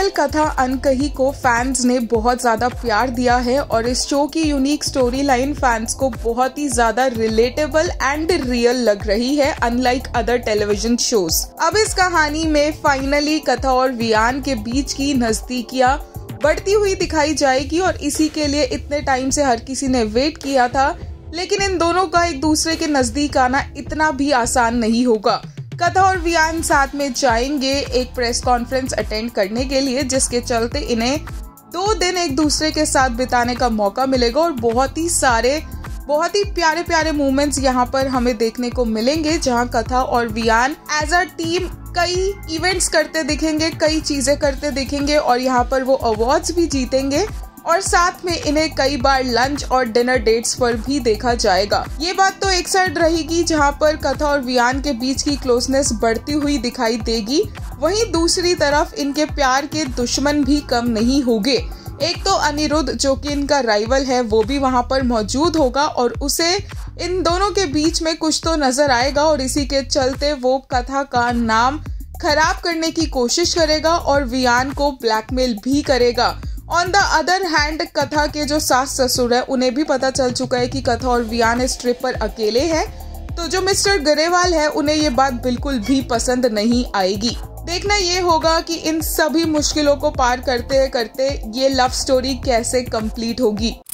Serial कथा अनकही को फैंस ने बहुत ज्यादा प्यार दिया है और इस शो की यूनिक स्टोरी लाइन फैंस को बहुत ही ज्यादा रिलेटेबल एंड रियल लग रही है, अनलाइक अदर टेलीविजन शोज। अब इस कहानी में फाइनली कथा और वियान के बीच की नजदीकियां बढ़ती हुई दिखाई जाएगी और इसी के लिए इतने टाइम से हर किसी ने वेट किया था, लेकिन इन दोनों का एक दूसरे के नजदीक आना इतना भी आसान नहीं होगा। कथा और वियान साथ में जाएंगे एक प्रेस कॉन्फ्रेंस अटेंड करने के लिए, जिसके चलते इन्हें 2 दिन एक दूसरे के साथ बिताने का मौका मिलेगा और बहुत ही प्यारे प्यारे मोमेंट्स यहाँ पर हमें देखने को मिलेंगे, जहाँ कथा और वियान एज अ टीम कई इवेंट्स करते दिखेंगे, कई चीजें करते दिखेंगे और यहाँ पर वो अवार्ड्स भी जीतेंगे और साथ में इन्हें कई बार लंच और डिनर डेट्स पर भी देखा जाएगा। ये बात तो एक साइड रहेगी जहाँ पर कथा और वियान के बीच की क्लोजनेस बढ़ती हुई दिखाई देगी, वहीं दूसरी तरफ इनके प्यार के दुश्मन भी कम नहीं होंगे। एक तो अनिरुद्ध जो कि इनका राइवल है, वो भी वहाँ पर मौजूद होगा और उसे इन दोनों के बीच में कुछ तो नजर आएगा और इसी के चलते वो कथा का नाम खराब करने की कोशिश करेगा और वियान को ब्लैकमेल भी करेगा। ऑन द अदर हैंड कथा के जो सास ससुर है उन्हें भी पता चल चुका है कि कथा और वियान इस ट्रिप पर अकेले हैं, तो जो मिस्टर गरेवाल है उन्हें ये बात बिल्कुल भी पसंद नहीं आएगी। देखना ये होगा कि इन सभी मुश्किलों को पार करते करते ये लव स्टोरी कैसे कंप्लीट होगी।